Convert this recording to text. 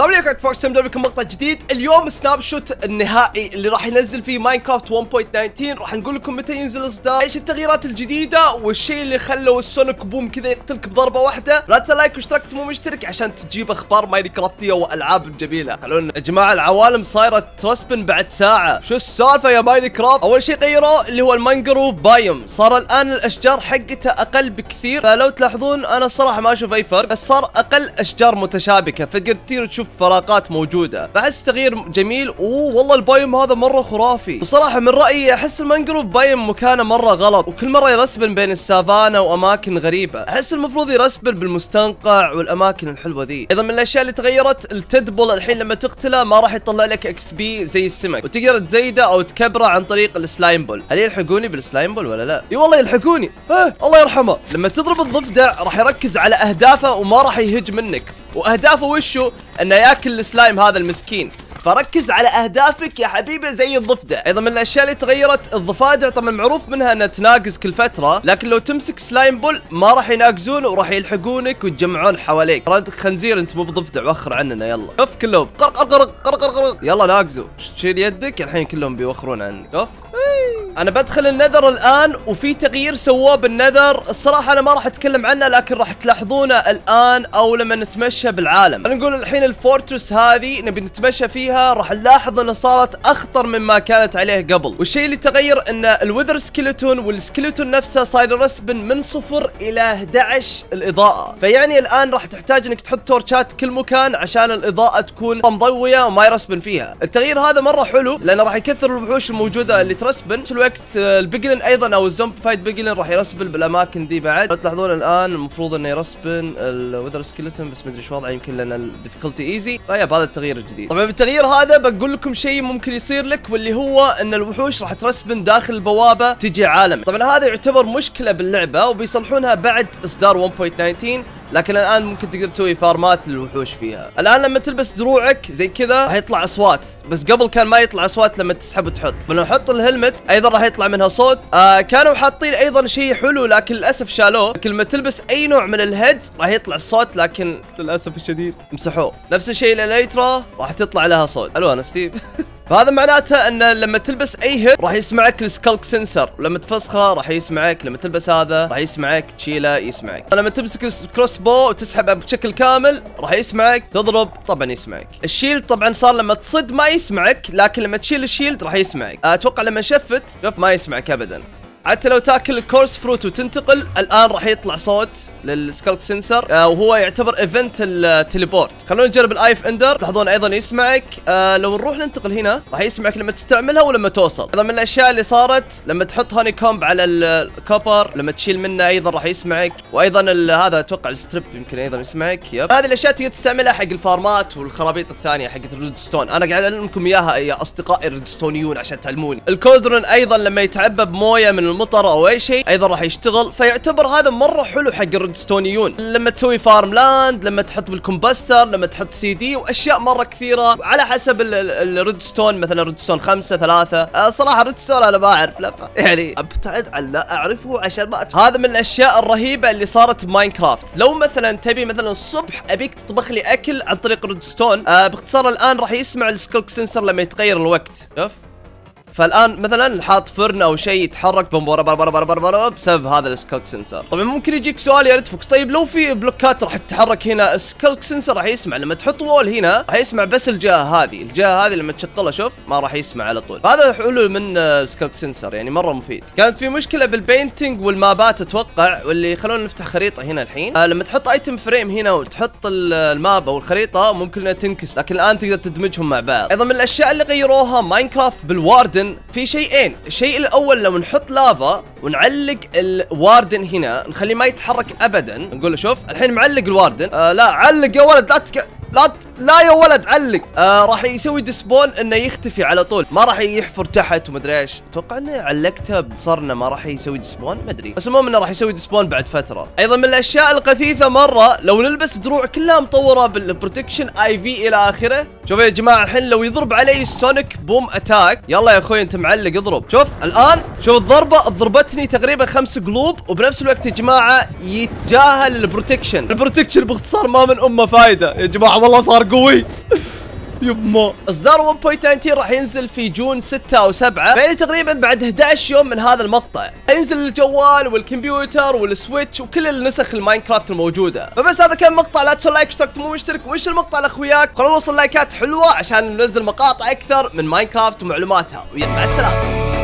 طبعا يا فوكس مدرب لكم مقطع جديد. اليوم سناب شوت النهائي اللي راح ينزل فيه ماينكرافت 1.19. راح نقول لكم متى ينزل الاصدار، ايش التغييرات الجديده، والشيء اللي خلوا السونيك بوم كذا يقتلك بضربه واحده. لا تنسى لايك واشتراك مو مشترك عشان تجيب اخبار ماينكرافتيه والعاب جميله. خلونا يا جماعه العوالم صايره ترسبن بعد ساعه، شو السالفه يا ماينكرافت؟ اول شيء غيروا اللي هو المانجروف بايوم، صار الان الاشجار حقته اقل بكثير. فلو تلاحظون انا الصراحه ما اشوف اي فرق، بس صار اقل اشجار متشابكه، فتقدر تشوف فراغات موجوده. بحس تغيير جميل. والله البايوم هذا مره خرافي. وصراحه من رايي احس المانجروف بايوم مكانه مره غلط، وكل مره يرسبن بين السافانا واماكن غريبه. احس المفروض يرسبن بالمستنقع والاماكن الحلوه ذي. ايضا من الاشياء اللي تغيرت التدبل، الحين لما تقتله ما راح يطلع لك اكس بي زي السمك، وتقدر تزيده او تكبره عن طريق السلايم بول. هل يلحقوني بالسلايم بول ولا لا؟ اي والله يلحقوني. الله يرحمه. لما تضرب الضفدع راح يركز على اهدافه وما راح يهج منك، واهدافه وشو؟ انه ياكل السلايم هذا المسكين. فركز على اهدافك يا حبيبي زي الضفدع. ايضا من الاشياء اللي تغيرت الضفادع، طبعا معروف منها انها تناقز كل فتره، لكن لو تمسك سلايم بول ما راح يناقزون وراح يلحقونك ويتجمعون حواليك. ترى انت خنزير انت مو بضفدع، وخر عننا يلا. شوف كلهم قرق يلا ناقزوا، شيل يدك الحين كلهم بيوخرون عنك. شوف انا بدخل النذر الان، وفي تغيير سواه بالنذر. الصراحه انا ما راح اتكلم عنه، لكن راح تلاحظونه الان او لما نتمشى بالعالم. انا نقول الحين الفورترس هذه نبي نتمشى فيها، راح نلاحظ انها صارت اخطر مما كانت عليه قبل. والشيء اللي تغير ان الوذر سكيلتون والسكيلتون نفسه صاير يرسبن من 0 إلى 11 الاضاءه. فيعني الان راح تحتاج انك تحط تورشات كل مكان عشان الاضاءه تكون مضويه وما يرسبن فيها. التغيير هذا مره حلو لانه راح يكثر الوحوش الموجوده اللي ترسبن. في الوقت البيجلين ايضا او الزومبيفايد بيجلين راح يرسبن بالاماكن دي بعد. تلاحظون الان المفروض انه يرسبن الوذر سكيلتون، بس مدري ايش وضعه، يمكن لان الديفيكولتي ايزي. فيا هذا التغيير الجديد. طبعا بالتغيير هذا بقول لكم شيء ممكن يصير لك، واللي هو ان الوحوش راح ترسبن داخل البوابه تجي عالم. طبعا هذا يعتبر مشكله باللعبه وبيصلحونها بعد اصدار 1.19، لكن الان ممكن تقدر تسوي فارمات للوحوش فيها. الان لما تلبس دروعك زي كذا راح يطلع اصوات، بس قبل كان ما يطلع اصوات لما تسحب وتحط. لما نحط الهلمت ايضا راح يطلع منها صوت. كانوا حاطين ايضا شيء حلو لكن للاسف شالوه، لكن لما تلبس اي نوع من الهيدز راح يطلع الصوت، لكن للاسف الشديد مسحوه. نفس الشيء الاليترا راح تطلع لها صوت. الو انا ستيف. فهذا معناته ان لما تلبس اي هيد راح يسمعك السكالك سنسر، ولما تفسخه راح يسمعك، لما تلبس هذا راح يسمعك، تشيله يسمعك. لما تمسك الكروس بو وتسحبه بشكل كامل راح يسمعك، تضرب طبعا يسمعك. الشيلد طبعا صار لما تصد ما يسمعك، لكن لما تشيل الشيلد راح يسمعك. اتوقع لما شفت شوف ما يسمعك ابدا. حتى لو تاكل الكورس فروت وتنتقل الان راح يطلع صوت للسكالك سنسر، وهو يعتبر ايفنت التليبورت. خلونا نجرب الايف اندر. تلاحظون ايضا يسمعك. لو نروح ننتقل هنا راح يسمعك لما تستعملها ولما توصل. ايضا من الاشياء اللي صارت لما تحط هوني كومب على الكوبر لما تشيل منه ايضا راح يسمعك. وايضا هذا اتوقع الستريب يمكن ايضا يسمعك. يب هذه الاشياء تقدر تستعملها حق الفارمات والخرابيط الثانيه حقت الريدستون. انا قاعد اعلمكم اياها يا اصدقائي الريدستونيون عشان تعلموني. الكولدرون ايضا لما يتعبى بمويه من المطر او اي شيء ايضا راح يشتغل. فيعتبر هذا مره حلو حق الريدستونيون لما تسوي فارم لاند، لما تحط بالكمبستر، لما تحط سي دي، واشياء مره كثيره على حسب الريدستون. مثلا ريدستون 5 3. صراحه الريدستون انا ما اعرف لفه، يعني ابتعد عن لا اعرفه عشان ما هذا من الاشياء الرهيبه اللي صارت بماينكرافت. لو مثلا تبي مثلا الصبح ابيك تطبخ لي اكل عن طريق الريدستون، باختصار الان راح يسمع السكالك سنسر لما يتغير الوقت. شوف فالان مثلا حاط فرن او شيء يتحرك بسبب هذا السكالك سنسر. طبعا ممكن يجيك سؤال يا ريت فوكس، طيب لو في بلوكات راح تتحرك هنا السكالك سنسر راح يسمع. لما تحط وول هنا راح يسمع بس الجهه هذه لما تشغلها شوف ما راح يسمع على طول. هذا حلو من السكالك سنسر، يعني مره مفيد. كانت في مشكله بالبينتنج والمابات اتوقع، واللي خلونا نفتح خريطه هنا الحين. لما تحط ايتم فريم هنا وتحط الماب او الخريطه ممكن انها تنكس، لكن الان تقدر تدمجهم مع بعض. ايضا من الاشياء اللي غيروها ماينكرافت بالواردن في شيئين. الشيء الاول لما نحط لافا ونعلق الواردن هنا نخليه ما يتحرك ابدا، نقول له شوف الحين معلق الواردن. لا علق يا ولد، لا يا ولد علق. راح يسوي ديسبون انه يختفي على طول، ما راح يحفر تحت ومدري ايش. اتوقع اني علقته صرنا ما راح يسوي ديسبون، ما ادري، بس المهم انه راح يسوي ديسبون بعد فتره. ايضا من الاشياء الخفيفه مره لو نلبس دروع كلها مطوره بالبروتكشن اي في الى اخره. شوفوا يا جماعه الحين لو يضرب علي السونيك بوم اتاك، يلا يا اخوي انت معلق اضرب. شوف الان شوف الضربة ضربتني تقريبا 5 قلوب، وبنفس الوقت يا جماعة يتجاهل البروتكشن. البروتكشن باختصار ما من امه فايدة يا جماعة، والله صار قوي. يما اصدار 1.19 راح ينزل في جون 6 او 7، يعني تقريبا بعد 11 يوم من هذا المقطع ينزل الجوال والكمبيوتر والسويتش وكل النسخ الماينكرافت الموجوده. فبس هذا كان مقطع، لا تنسوا لايك واشترك مو مشترك، وش المقطع لاخوياك، خلونا نوصل لايكات حلوه عشان ننزل مقاطع اكثر من ماينكرافت ومعلوماتها. ويلا مع السلامه.